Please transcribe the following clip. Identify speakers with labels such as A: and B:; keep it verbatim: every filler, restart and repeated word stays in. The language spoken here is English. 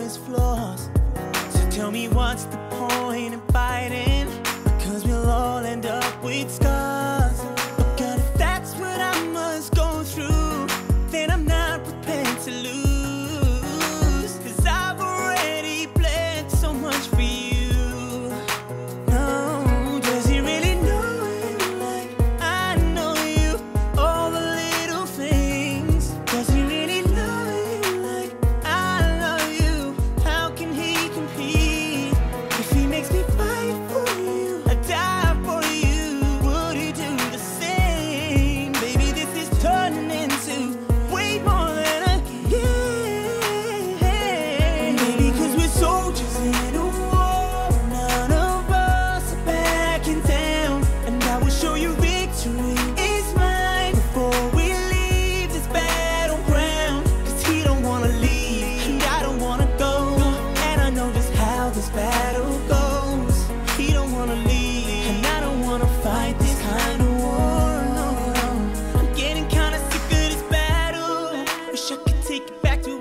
A: his flaws. So tell me what's the point in fighting? Because we'll all end up with scars. But God, if that's what I must go through, then I'm not prepared to lose. Cause I've already bled so much for you. No, does he really know you like I know you? All the little things. Does he really love you like I love you? How can he compete if he makes me fight for you? I die for you. Would he do the same? Baby, this is turning into way more than a game. Baby, cause we're soldiers in a war. None of us are backing down. And I will show you victory is mine before we leave this battleground. Cause he don't wanna leave, and I don't wanna go. And I know just how this battle goes. He don't wanna leave, and I don't wanna fight this kind of war. No, no. I'm getting kinda sick of this battle. Wish I could take it back to